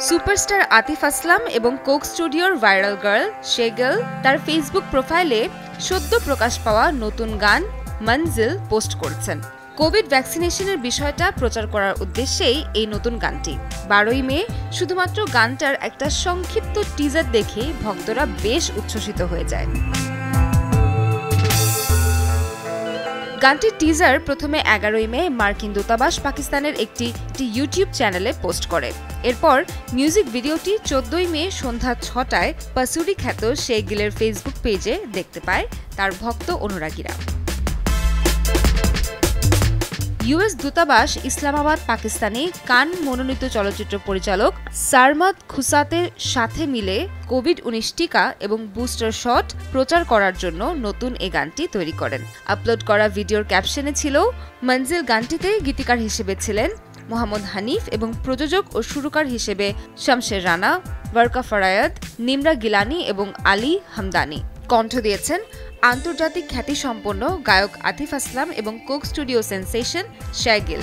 Superstar Atif Aslam এবং Coke স্টুডিওর viral girl শে গিল তার ফেসবুক প্রোফাইলে সদ্য প্রকাশ পাওয়া নতুন গান মঞ্জিল পোস্ট করেছেন। কোভিড ভ্যাকসিনেশনের বিষয়টা প্রচার করার উদ্দেশ্যেই এই নতুন গানটি। 12ই মে শুধুমাত্র গানটার একটা সংক্ষিপ্ত টিজার দেখে ভক্তরা বেশ উচ্ছ্বসিত হয়ে যায়। গানটির টিজার প্রথমে 11ই মে মার্কিন দূতাবাস পাকিস্তানের একটি ইউটিউব চ্যানেলে পোস্ট করে। এরপর মিউজিক ভিডিওটি 14ই মে সন্ধ্যা 6টায় পাসুরি খ্যাত শে গিলের ফেসবুক পেজে দেখতে পায় তার ভক্ত অনুরাগীরা। ইউএস দূতাবাস ইসলামাবাদ পাকিস্তানে কান মনোনীত চলচ্চিত্র পরিচালক সারমাদ খুসাতের সাথে মিলে কোভিড-19 টিকা এবং বুস্টার শট প্রচার করার জন্য নতুন এ গানটি তৈরি করেন। আপলোড করা ভিডিওর ক্যাপশনে ছিল মঞ্জিল। গানটিতে গীতিকার হিসেবে ছিলেন মোহাম্মদ হানিফ এবং প্রযোজক ও সুরকার হিসেবে শামশের রানা, ওয়ার্কা ফারায়াদ, নিমরা গিলানি এবং আলী হামদানি। কণ্ঠ দিয়েছেন আন্তর্জাতিক খ্যাতিসম্পন্ন গায়ক আতিফ আসলাম এবং Coke studio sensation Shae Gill.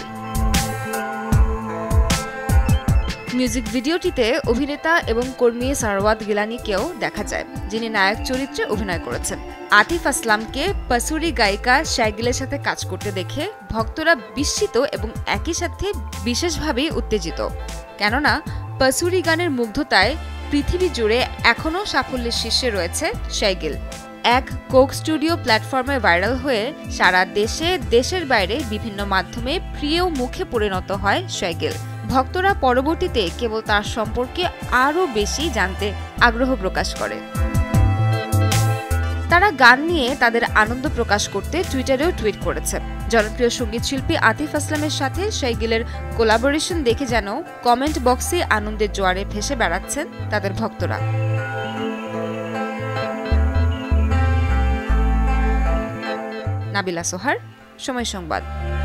Music ভিডিওটিতে অভিনেতা এবং কর্মী সারওয়াত গিলানিকেও দেখা যায়, যিনি নায়ক চরিত্রে অভিনয় করেছেন। আতিফ আসলামকে পাসুরি গায়িকা শাe গিলের সাথে কাজ করতে দেখে ভক্তরা বিস্মিত এবং একই সাথে বিশেষভাবে উত্তেজিত, কেননা পাসুরি গানের মুগ্ধতায় পৃথিবী জুড়ে এখনও সাফল্যের শীর্ষে রয়েছে শাe গিল। এক কোক স্টুডিও প্ল্যাটফর্মে ভাইরাল হয়ে সারা দেশের বাইরে বিভিন্ন মাধ্যমে প্রিয় মুখে পরিণত হয় শাe গিল। ভক্তরা পরবর্তীতে কেবল তার সম্পর্কে আরও বেশি জানতে আগ্রহ প্রকাশ করে। তারা গান নিয়ে তাদের আনন্দ প্রকাশ করতে টুইটারেও টুইট করেছে। জনপ্রিয় সঙ্গীত শিল্পী আতিফ আসলামের সাথে শাe গিলের কোলাবোরেশন দেখে যেন কমেন্ট বক্সে আনন্দের জোয়ারে ভেসে বেড়াচ্ছেন তাদের ভক্তরা। নাবিলা সোহার, সময় সংবাদ।